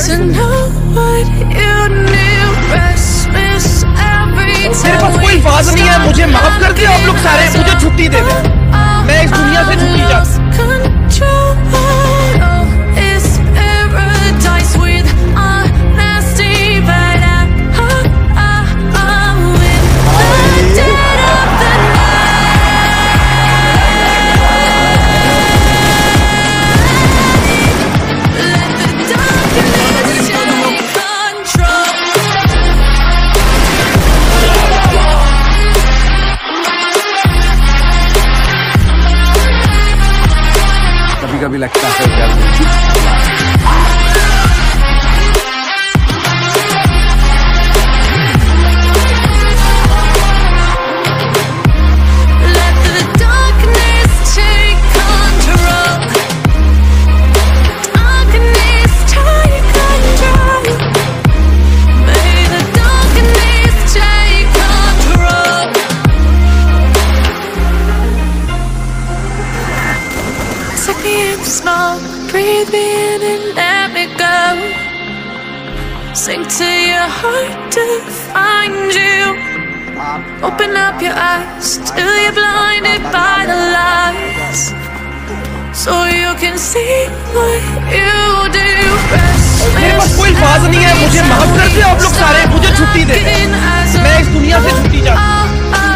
to know what you knew. Restless every मेरे time पास कोई बात नहीं है, मुझे माफ कर दे आप लोग सारे, मुझे छुट्टी दे दे, मैं इस दुनिया से छुट्टी चाहता कभी लगता है क्या Smoke, breathe me in and let me go. Sink to your heart to find you. Open up your eyes till you're blinded by the lies, so you can see what you do. मेरे पास कोई बात नहीं है, मुझे माफ कर दे आप लोग सारे, मुझे छुट्टी दे दे, मैं इस दुनिया से छुट्टी चाहता हूँ।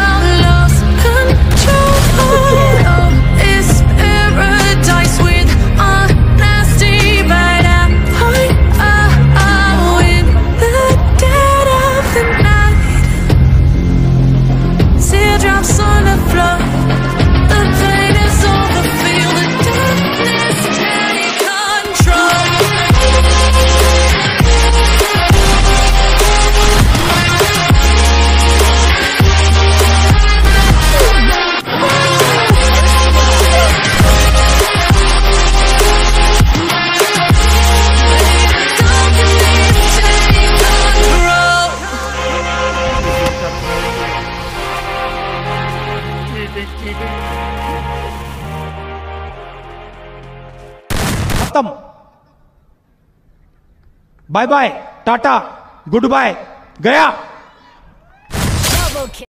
खत्म, bye bye, tata, goodbye, गया।